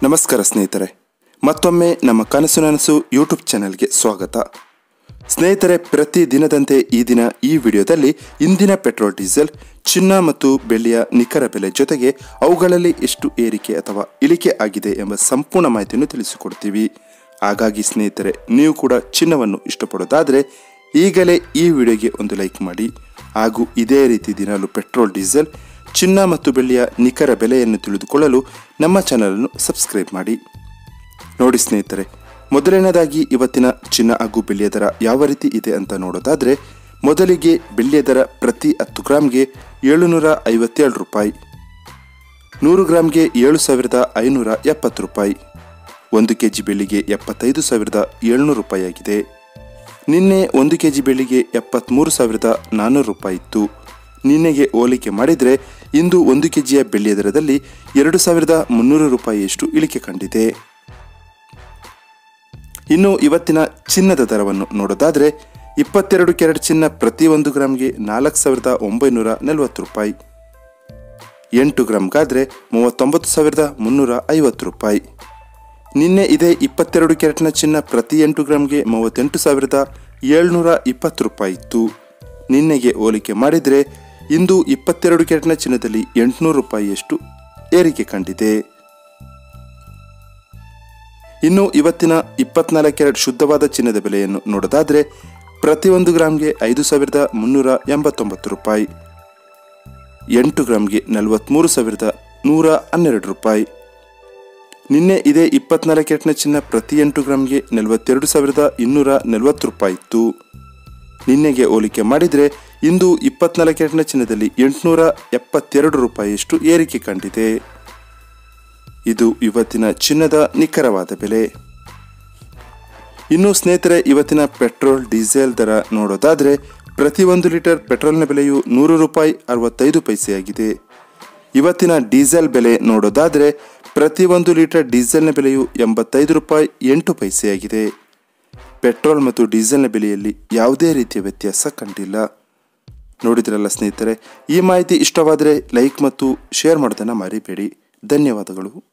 ನಮಸ್ಕಾರ ಸ್ನೇಹಿತರೆ, ಮತ್ತೊಮ್ಮೆ ನಮ್ಮ ಕನಸು ನನಸು ಯೂಟ್ಯೂಬ್ ಚಾನೆಲ್ಗೆ ಸ್ವಾಗತ. ಸ್ನೇಹಿತರೆ, ಪ್ರತಿ ದಿನದಂತೆ ಈ ದಿನ ಈ ವಿಡಿಯೋದಲ್ಲಿ ಇಂದಿನ ಪೆಟ್ರೋಲ್, ಡೀಸೆಲ್, ಚಿನ್ನ ಮತ್ತು ಬೆಳ್ಳಿಯ ನಿಖರ ಬೆಲೆ ಜೊತೆಗೆ ಅವುಗಳಲ್ಲಿ ಎಷ್ಟು ಏರಿಕೆ ಅಥವಾ ಇಳಿಕೆ ಆಗಿದೆ ಎಂಬ ಸಂಪೂರ್ಣ ಮಾಹಿತಿಯನ್ನು ತಿಳಿಸಿಕೊಡ್ತೀವಿ. ಹಾಗಾಗಿ ಸ್ನೇಹಿತರೆ, ನೀವು ಕೂಡ ಚಿನ್ನವನ್ನು ಇಷ್ಟಪಡೋದಾದರೆ ಈಗಲೇ ಈ ವಿಡಿಯೋಗೆ ಒಂದು ಲೈಕ್ ಮಾಡಿ. ಹಾಗೂ ಇದೇ ರೀತಿ ದಿನಾಲು ಪೆಟ್ರೋಲ್, ಡೀಸೆಲ್, ಚಿನ್ನ ಮತ್ತು ಬೆಳ್ಳಿಯ ನಿಖರ ಬೆಲೆಯನ್ನು ತಿಳಿದುಕೊಳ್ಳಲು ನಮ್ಮ ಚಾನಲನ್ನು ಸಬ್ಸ್ಕ್ರೈಬ್ ಮಾಡಿ. ನೋಡಿ ಸ್ನೇಹಿತರೆ, ಮೊದಲನೇದಾಗಿ ಇವತ್ತಿನ ಚಿನ್ನ ಹಾಗೂ ಬೆಳ್ಳಿಯ ದರ ಯಾವ ರೀತಿ ಇದೆ ಅಂತ ನೋಡೋದಾದರೆ, ಮೊದಲಿಗೆ ಬೆಳ್ಳಿಯ ದರ ಪ್ರತಿ 10 ಗ್ರಾಮ್ಗೆ 757 ರೂಪಾಯಿ, 100 ಗ್ರಾಮ್ಗೆ 7570 ರೂಪಾಯಿ, 1 kg ಬೆಳ್ಳಿಗೆ 75,700 ರೂಪಾಯಿ ಆಗಿದೆ. ನಿನ್ನೆ 1 kg ಬೆಳ್ಳಿಗೆ 73,400 ರೂಪಾಯಿ ಇತ್ತು. ನಿನ್ನೆಗೆ ಹೋಲಿಕೆ ಮಾಡಿದರೆ ಇಂದು 1 kgಯ ಬೆಳ್ಳಿಯ ದರದಲ್ಲಿ 2,300 ರೂಪಾಯಿಯಷ್ಟು ಇಳಿಕೆ ಕಂಡಿದೆ. ಇನ್ನು ಇವತ್ತಿನ ಚಿನ್ನದ ದರವನ್ನು ನೋಡೋದಾದರೆ, 22 ಕ್ಯಾರೆಟ್ ಚಿನ್ನ ಪ್ರತಿ 1 ಗ್ರಾಮ್ಗೆ 4,940 ರೂಪಾಯಿ, 8 ಗ್ರಾಮ್ಗಾದರೆ 39,350 ರೂಪಾಯಿ. ನಿನ್ನೆ ಇದೇ 22 ಕ್ಯಾರೆಟ್ನ ಚಿನ್ನ ಪ್ರತಿ 8 ಗ್ರಾಮ್ಗೆ 38,720 ರೂಪಾಯಿ ಇತ್ತು. ನಿನ್ನೆಗೆ ಹೋಲಿಕೆ ಮಾಡಿದರೆ ಇಂದು 22 ಕ್ಯಾರೆಟ್ನ ಚಿನ್ನದಲ್ಲಿ 800 ರೂಪಾಯಿಯಷ್ಟು ಏರಿಕೆ ಕಂಡಿದೆ. ಇನ್ನು ಇವತ್ತಿನ 24 ಕ್ಯಾರೆಟ್ ಶುದ್ಧವಾದ ಚಿನ್ನದ ಬೆಲೆಯನ್ನು ನೋಡೋದಾದರೆ, ಪ್ರತಿ 1 ಗ್ರಾಮ್ಗೆ 5,389 ರೂಪಾಯಿ, 8 ಗ್ರಾಮ್ಗೆ 43,112 ರೂಪಾಯಿ. ನಿನ್ನೆ ಇದೇ 24 ಕ್ಯಾರೆಟ್ನ ಚಿನ್ನ ಪ್ರತಿ 8 ಗ್ರಾಮ್ಗೆ 42,240 ರೂಪಾಯಿ ಇತ್ತು. ನಿನ್ನೆಗೆ ಹೋಲಿಕೆ ಮಾಡಿದರೆ ಇಂದು 24 ಕ್ಯಾರೆಟ್ನ ಚಿನ್ನದಲ್ಲಿ 872 ರೂಪಾಯಿಯಷ್ಟು ಏರಿಕೆ ಕಂಡಿದೆ. ಇದು ಇವತ್ತಿನ ಚಿನ್ನದ ನಿಖರವಾದ ಬೆಲೆ. ಇನ್ನು ಸ್ನೇಹಿತರೆ, ಇವತ್ತಿನ ಪೆಟ್ರೋಲ್, ಡೀಸೆಲ್ ದರ ನೋಡೋದಾದರೆ, ಪ್ರತಿ 1 ಲೀಟರ್ ಪೆಟ್ರೋಲ್ನ ಬೆಲೆಯು 100 ರೂಪಾಯಿ 65 ಪೈಸೆಯಾಗಿದೆ. ಇವತ್ತಿನ ಡೀಸೆಲ್ ಬೆಲೆ ನೋಡೋದಾದರೆ, ಪ್ರತಿ 1 ಲೀಟರ್ ಡೀಸೆಲ್ನ ಬೆಲೆಯು 85 ರೂಪಾಯಿ 8 ಪೈಸೆಯಾಗಿದೆ. ಪೆಟ್ರೋಲ್ ಮತ್ತು ಡೀಸೆಲ್ನ ಬೆಲೆಯಲ್ಲಿ ಯಾವುದೇ ರೀತಿಯ ವ್ಯತ್ಯಾಸ ಕಂಡಿಲ್ಲ. ನೋಡಿದ್ರಲ್ಲ ಸ್ನೇಹಿತರೆ, ಈ ಮಾಹಿತಿ ಇಷ್ಟವಾದರೆ ಲೈಕ್ ಮತ್ತು ಶೇರ್ ಮಾಡೋದನ್ನು ಮರಿಬೇಡಿ. ಧನ್ಯವಾದಗಳು.